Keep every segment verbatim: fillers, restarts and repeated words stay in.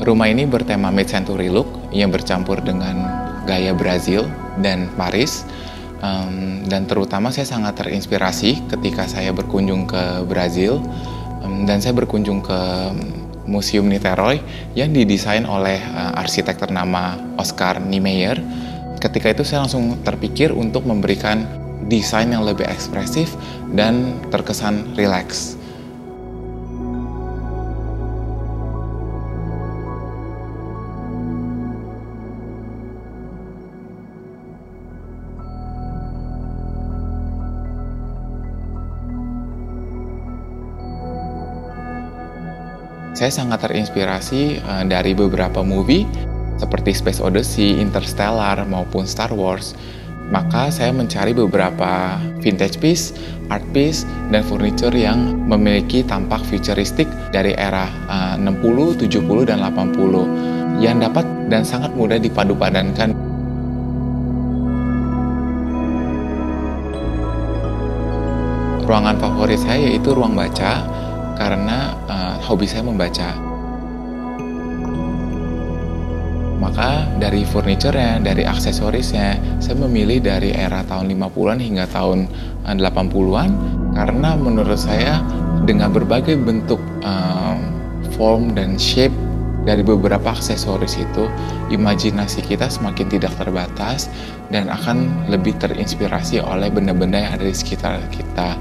Rumah ini bertema mid-century look yang bercampur dengan gaya Brazil dan Paris. Um, dan terutama saya sangat terinspirasi ketika saya berkunjung ke Brazil um, dan saya berkunjung ke Museum Niterói yang didesain oleh uh, arsitek ternama Oscar Niemeyer. Ketika itu saya langsung terpikir untuk memberikan desain yang lebih ekspresif dan terkesan rileks. Saya sangat terinspirasi uh, dari beberapa movie seperti Space Odyssey, Interstellar, maupun Star Wars. Maka saya mencari beberapa vintage piece, art piece, dan furniture yang memiliki tampak futuristik dari era uh, enam puluh, tujuh puluh, dan delapan puluh yang dapat dan sangat mudah dipadu-padankan. Ruangan favorit saya yaitu ruang baca, karena uh, hobi saya membaca. Maka dari furniture-nya, dari aksesorisnya, saya memilih dari era tahun lima puluhan hingga tahun uh, delapan puluhan karena menurut saya dengan berbagai bentuk uh, form dan shape dari beberapa aksesoris itu, imajinasi kita semakin tidak terbatas dan akan lebih terinspirasi oleh benda-benda yang ada di sekitar kita.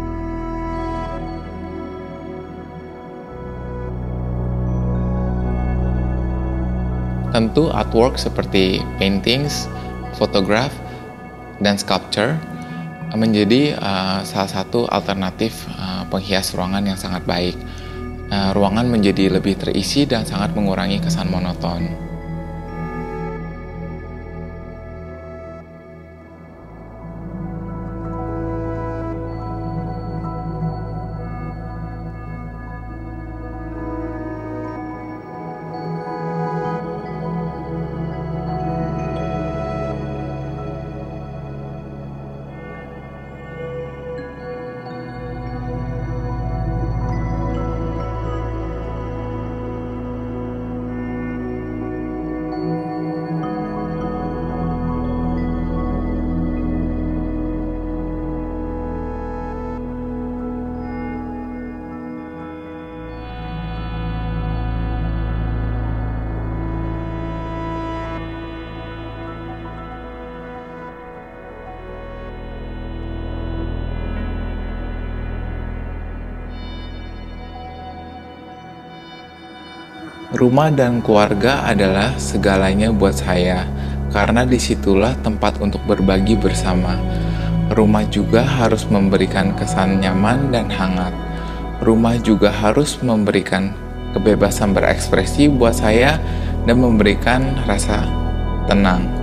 Tentu artwork seperti paintings, photograph, dan sculpture menjadi uh, salah satu alternatif uh, penghias ruangan yang sangat baik. Uh, ruangan menjadi lebih terisi dan sangat mengurangi kesan monoton. Rumah dan keluarga adalah segalanya buat saya, karena disitulah tempat untuk berbagi bersama. Rumah juga harus memberikan kesan nyaman dan hangat. Rumah juga harus memberikan kebebasan berekspresi buat saya dan memberikan rasa tenang.